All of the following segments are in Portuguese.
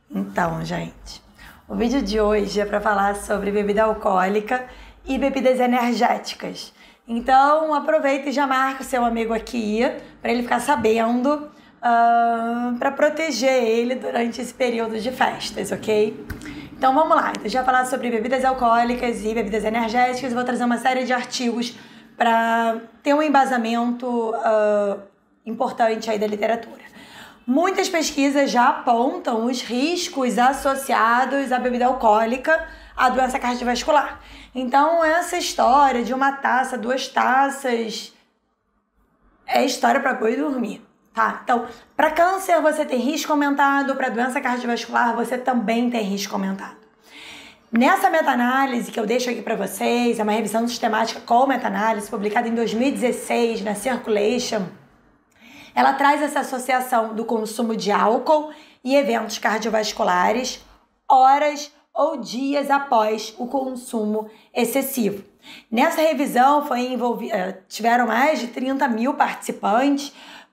Então, gente, o vídeo de hoje é para falar sobre bebida alcoólica e bebidas energéticas. Então, aproveita e já marca o seu amigo aqui para ele ficar sabendo, para proteger ele durante esse período de festas, ok? Então, vamos lá. Então, já falar sobre bebidas alcoólicas e bebidas energéticas. Eu vou trazer uma série de artigos para ter um embasamento importante aí da literatura. Muitas pesquisas já apontam os riscos associados à bebida alcoólica à doença cardiovascular. Então, essa história de uma taça, 2 taças, é história para boi dormir, tá? Então, para câncer você tem risco aumentado, para doença cardiovascular você também tem risco aumentado. Nessa meta-análise que eu deixo aqui para vocês, é uma revisão sistemática com meta-análise, publicada em 2016 na Circulation. Ela traz essa associação do consumo de álcool e eventos cardiovasculares horas ou dias após o consumo excessivo. Nessa revisão tiveram mais de 30 mil participantes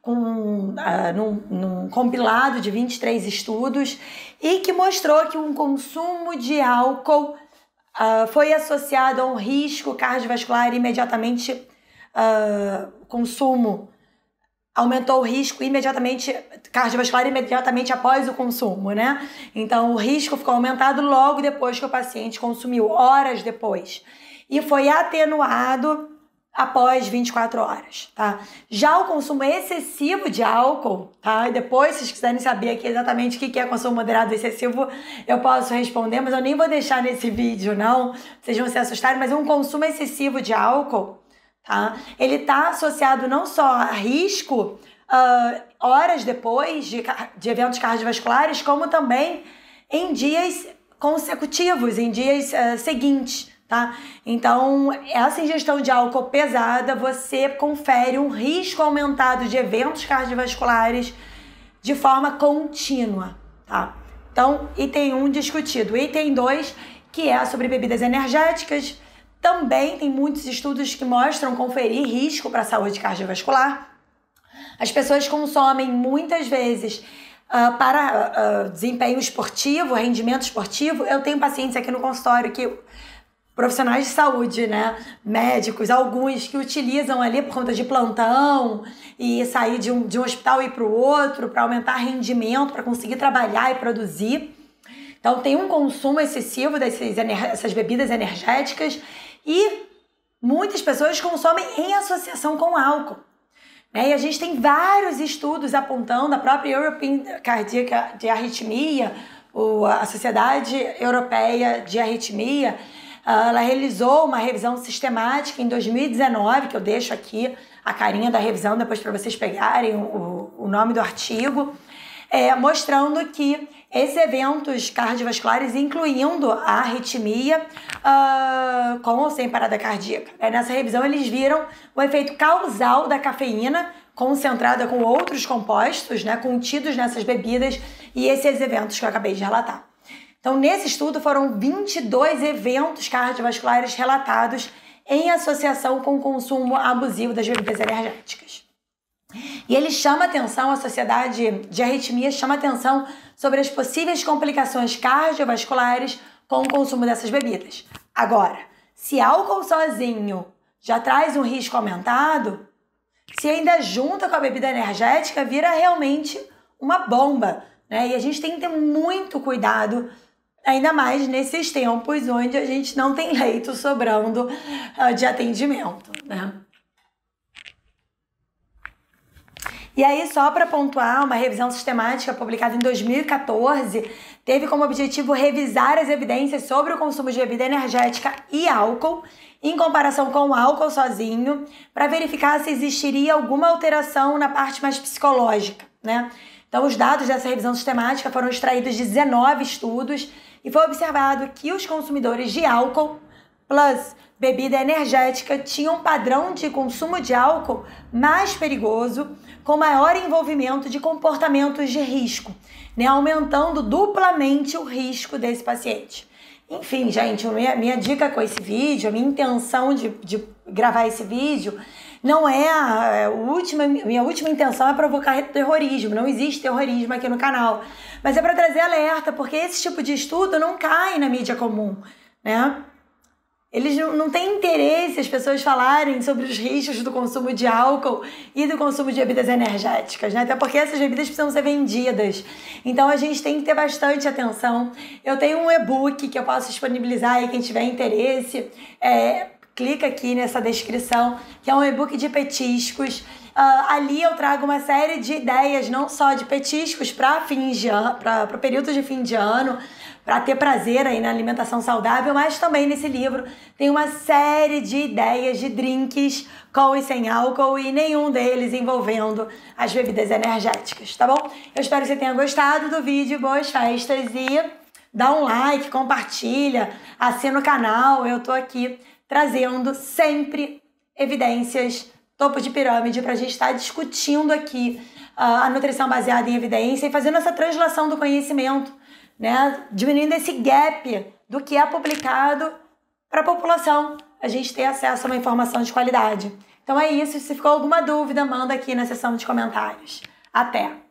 num compilado de 23 estudos e que mostrou que um consumo de álcool foi associado a um risco cardiovascular imediatamente, aumentou o risco cardiovascular imediatamente após o consumo, né? Então, o risco ficou aumentado logo depois que o paciente consumiu, horas depois. E foi atenuado após 24 horas, tá? Já o consumo excessivo de álcool, tá? E depois, se vocês quiserem saber aqui exatamente o que é consumo moderado e excessivo, eu posso responder, mas eu nem vou deixar nesse vídeo, não. Vocês vão se assustarem, mas um consumo excessivo de álcool, tá? Ele está associado não só a risco horas depois de eventos cardiovasculares, como também em dias consecutivos, em dias seguintes, tá? Então, essa ingestão de álcool pesada, você confere um risco aumentado de eventos cardiovasculares de forma contínua, tá? Então, item 1 discutido. Item 2, que é sobre bebidas energéticas. Também tem muitos estudos que mostram conferir risco para a saúde cardiovascular. As pessoas consomem muitas vezes para desempenho esportivo, rendimento esportivo. Eu tenho pacientes aqui no consultório profissionais de saúde, né, médicos, alguns que utilizam ali por conta de plantão e sair de um hospital e ir para o outro para aumentar rendimento, para conseguir trabalhar e produzir. Então tem um consumo excessivo dessas bebidas energéticas. E muitas pessoas consomem em associação com álcool, né? E a gente tem vários estudos apontando, a própria European Cardiac de Arritmia, a Sociedade Europeia de Arritmia, ela realizou uma revisão sistemática em 2019, que eu deixo aqui a carinha da revisão depois para vocês pegarem o nome do artigo, mostrando que esses eventos cardiovasculares, incluindo a arritmia, com ou sem parada cardíaca. Nessa revisão, eles viram o efeito causal da cafeína concentrada com outros compostos, né, contidos nessas bebidas, e esses eventos que eu acabei de relatar. Então, nesse estudo, foram 22 eventos cardiovasculares relatados em associação com o consumo abusivo das bebidas energéticas. E ele chama atenção, a Sociedade de Arritmia chama atenção sobre as possíveis complicações cardiovasculares com o consumo dessas bebidas. Agora, se álcool sozinho já traz um risco aumentado, se ainda junta com a bebida energética, vira realmente uma bomba, né? E a gente tem que ter muito cuidado, ainda mais nesses tempos onde a gente não tem leito sobrando de atendimento, né? E aí, só para pontuar, uma revisão sistemática publicada em 2014 teve como objetivo revisar as evidências sobre o consumo de bebida energética e álcool em comparação com o álcool sozinho, para verificar se existiria alguma alteração na parte mais psicológica, né? Então, os dados dessa revisão sistemática foram extraídos de 19 estudos e foi observado que os consumidores de álcool plus bebida energética tinham um padrão de consumo de álcool mais perigoso, com maior envolvimento de comportamentos de risco, né, aumentando duplamente o risco desse paciente. Enfim, gente, minha dica com esse vídeo, a minha intenção de gravar esse vídeo, Não minha última intenção é provocar terrorismo. Não existe terrorismo aqui no canal. Mas é para trazer alerta, porque esse tipo de estudo não cai na mídia comum, né? Eles não têm interesse as pessoas falarem sobre os riscos do consumo de álcool e do consumo de bebidas energéticas, né? Até porque essas bebidas precisam ser vendidas. Então a gente tem que ter bastante atenção. Eu tenho um e-book que eu posso disponibilizar aí quem tiver interesse. Clica aqui nessa descrição, que é um e-book de petiscos. Ali eu trago uma série de ideias, não só de petiscos para o período de fim de ano, para ter prazer aí na alimentação saudável, mas também nesse livro tem uma série de ideias de drinks com e sem álcool e nenhum deles envolvendo as bebidas energéticas, tá bom? Eu espero que você tenha gostado do vídeo, boas festas e dá um like, compartilha, assina o canal, eu tô aqui trazendo sempre evidências, topo de pirâmide, para a gente estar discutindo aqui a nutrição baseada em evidência e fazendo essa translação do conhecimento, né? Diminuindo esse gap do que é publicado para a população, a gente ter acesso a uma informação de qualidade. Então é isso, se ficou alguma dúvida, manda aqui na seção de comentários. Até!